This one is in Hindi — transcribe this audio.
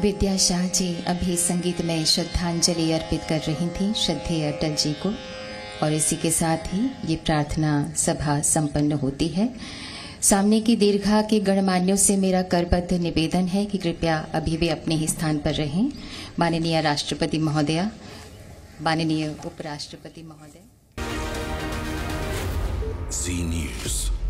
विद्या शाह जी अभी संगीत में श्रद्धांजलि अर्पित कर रही थी श्रद्धेय अटल जी को, और इसी के साथ ही ये प्रार्थना सभा संपन्न होती है। सामने की दीर्घा के गणमान्यों से मेरा करबद्ध निवेदन है कि कृपया अभी भी अपने ही स्थान पर रहें। माननीय राष्ट्रपति महोदया, माननीय उपराष्ट्रपति महोदय। जी न्यूज़।